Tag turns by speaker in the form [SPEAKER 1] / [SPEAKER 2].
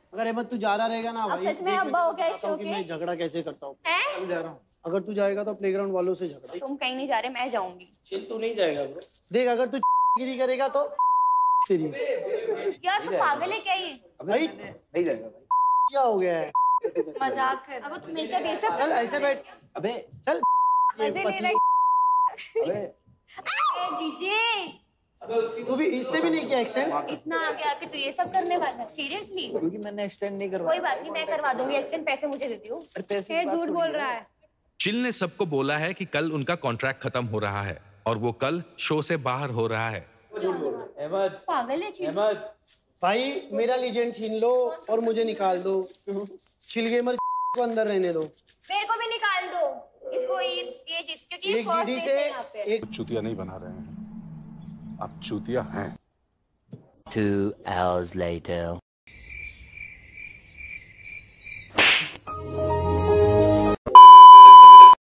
[SPEAKER 1] अगर अहमद तू जा रहा रहेगा ना भाई,
[SPEAKER 2] सच में अब्बा हो क्या इस शो के?
[SPEAKER 1] मैं झगड़ा कैसे करता हूँ।
[SPEAKER 2] हैं?
[SPEAKER 1] जा रहा हूँ, अगर तू जाएगा तो प्लेग्राउंड वालों से झगड़ा।
[SPEAKER 2] तुम कहीं नहीं जा रहे, मैं जाऊंगी।
[SPEAKER 1] चिल, तू नहीं जाएगा ब्रो। देख अगर तू गिरी करेगा तो तेरी।
[SPEAKER 2] यार तू पागल है क्या ये?
[SPEAKER 1] भाई नहीं जाएगा भाई, क्या हो गया है?
[SPEAKER 2] मजाक कर। अब तुम मेरे साथ ऐसे
[SPEAKER 1] चल ऐसे बैठ। अबे चल,
[SPEAKER 2] मजे ले रहे। जीजे
[SPEAKER 1] तू भी इसने भी नहीं किया एक्सटेंड।
[SPEAKER 2] इतना आगे आके तू ये सब करने वाला? सीरियसली?
[SPEAKER 3] क्योंकि मैंने एक्सटेंड नहीं करवाया।
[SPEAKER 2] कोई बात नहीं, मैं करवा दूंगी एक्सटेंड। पैसे मुझे दे दियो।
[SPEAKER 3] पैसे
[SPEAKER 2] झूठ बोल रहा है।
[SPEAKER 4] चिल ने सबको बोला है कि कल उनका कॉन्ट्रैक्ट खत्म हो रहा है और वो कल शो से बाहर हो रहा है।
[SPEAKER 3] अहमद,
[SPEAKER 2] पागल है चिल।
[SPEAKER 3] अहमद
[SPEAKER 1] भाई मेरा लीजेंड छीन लो और मुझे निकाल दो। चिल गेमर को अंदर रहने दो।
[SPEAKER 2] मेरे को भी निकाल दो। इसको ये चीज, क्योंकि
[SPEAKER 1] एक दीदी से एक
[SPEAKER 5] चूतिया नहीं बना रहे हैं, आप चूतिया हैं।
[SPEAKER 6] 2 hours later.